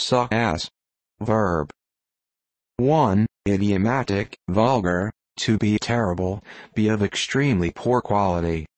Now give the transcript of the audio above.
suck ass. Verb. 1. Idiomatic, vulgar, to be terrible, be of extremely poor quality.